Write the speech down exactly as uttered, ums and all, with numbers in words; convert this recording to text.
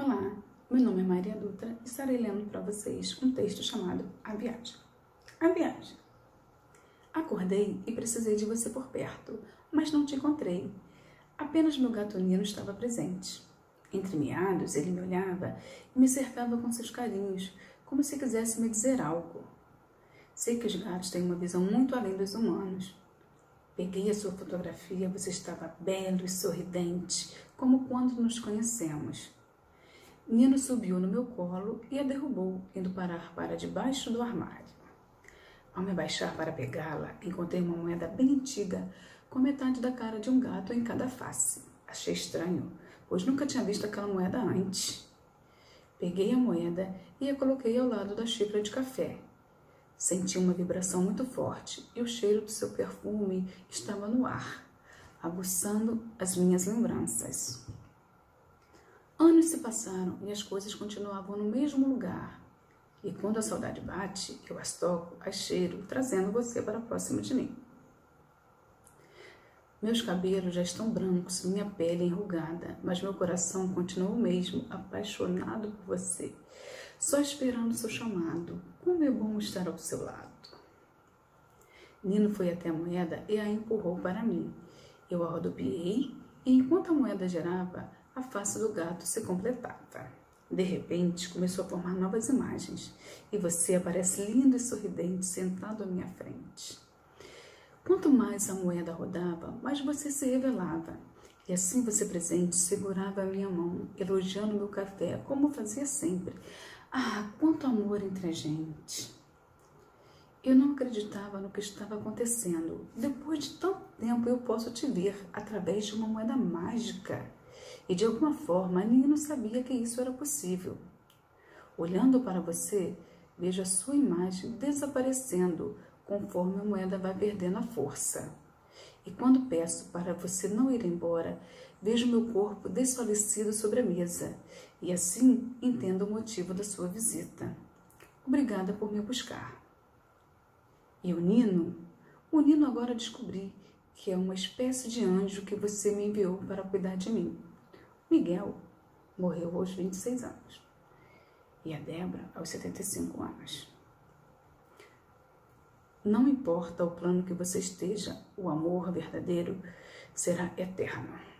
Olá, meu nome é Maria Dutra e estarei lendo para vocês um texto chamado A Viagem. A Viagem. Acordei e precisei de você por perto, mas não te encontrei. Apenas meu gato Nino estava presente. Entre miados, ele me olhava e me cercava com seus carinhos, como se quisesse me dizer algo. Sei que os gatos têm uma visão muito além dos humanos. Peguei a sua fotografia, você estava belo e sorridente, como quando nos conhecemos. Nino subiu no meu colo e a derrubou, indo parar para debaixo do armário. Ao me abaixar para pegá-la, encontrei uma moeda bem antiga, com metade da cara de um gato em cada face. Achei estranho, pois nunca tinha visto aquela moeda antes. Peguei a moeda e a coloquei ao lado da xícara de café. Senti uma vibração muito forte e o cheiro do seu perfume estava no ar, aguçando as minhas lembranças. Anos se passaram e as coisas continuavam no mesmo lugar. E quando a saudade bate, eu as toco, as cheiro, trazendo você para próximo de mim. Meus cabelos já estão brancos, minha pele enrugada, mas meu coração continua o mesmo, apaixonado por você, só esperando o seu chamado. Como é bom estar ao seu lado. Nino foi até a moeda e a empurrou para mim. Eu a rodopiei e enquanto a moeda girava, a face do gato se completava. De repente, começou a formar novas imagens e você aparece lindo e sorridente sentado à minha frente. Quanto mais a moeda rodava, mais você se revelava. E assim você presente segurava a minha mão, elogiando meu café, como fazia sempre. Ah, quanto amor entre a gente! Eu não acreditava no que estava acontecendo. Depois de tanto tempo eu posso te ver através de uma moeda mágica. E de alguma forma, Nino sabia que isso era possível. Olhando para você, vejo a sua imagem desaparecendo conforme a moeda vai perdendo a força. E quando peço para você não ir embora, vejo meu corpo desfalecido sobre a mesa. E assim entendo o motivo da sua visita. Obrigada por me buscar. E o Nino? O Nino agora descobri que é uma espécie de anjo que você me enviou para cuidar de mim. Miguel morreu aos vinte e seis anos e a Débora aos setenta e cinco anos. Não importa o plano que você esteja, o amor verdadeiro será eterno.